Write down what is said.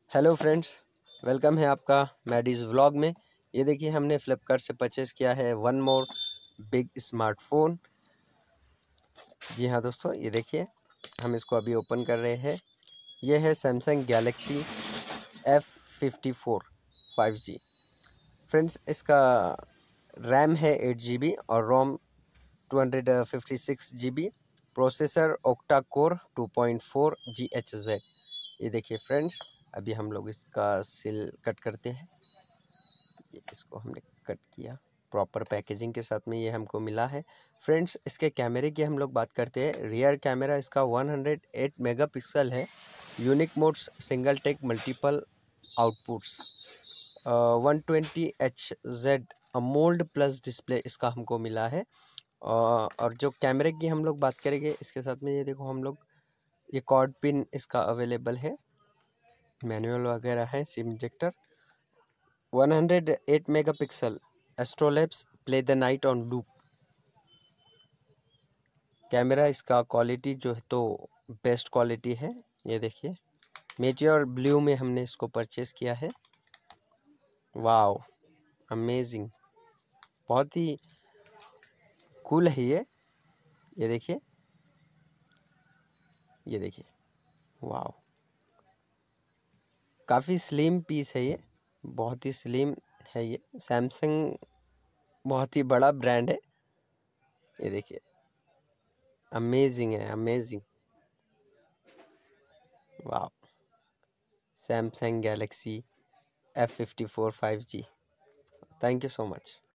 Hello friends, welcome है आपका मैडीज़ vlog में। ये देखिए हमने फ्लिपकार्ट से परचेज़ किया है वन मोर बिग स्मार्टफोन। जी हाँ दोस्तों, ये देखिए हम इसको अभी ओपन कर रहे हैं। ये है Samsung Galaxy F54 5G। Friends, इसका रैम है 8 GB और ROM 256 GB। Processor octa core 2.4 GHz। ये देखिए फ्रेंड्स, अभी हम लोग इसका सील कट करते हैं। ये इसको हमने कट किया प्रॉपर पैकेजिंग के साथ में, ये हमको मिला है। फ्रेंड्स, इसके कैमरे की हम लोग बात करते हैं। रियर कैमरा इसका 108 मेगापिक्सल है। Unique modes single take multiple outputs. 120Hz AMOLED plus display इसका हमको मिला है। और जो कैमरे की हम लोग बात करेंगे इसके साथ में, ये देखो हम लोग ये कॉर्ड पिन इसका अवेलेबल है, मैनुअल वगैरह है, SIM injector. 108 megapixel astrolapse play the night on loop. Camera इसका क्वालिटी जो है तो बेस्ट क्वालिटी है। ये देखिए मेटियोर ब्लू में हमने इसको परचेज़ किया है। वाओ, अमेजिंग, बहुत ही कूल है ये। ये देखिए, ये देखिए, वाओ, काफ़ी स्लिम पीस है ये, बहुत ही स्लिम है ये। सैमसंग बहुत ही बड़ा ब्रांड है। ये देखिए, अमेजिंग है, अमेजिंग, वाह। Samsung Galaxy F54 5G। Thank you so much.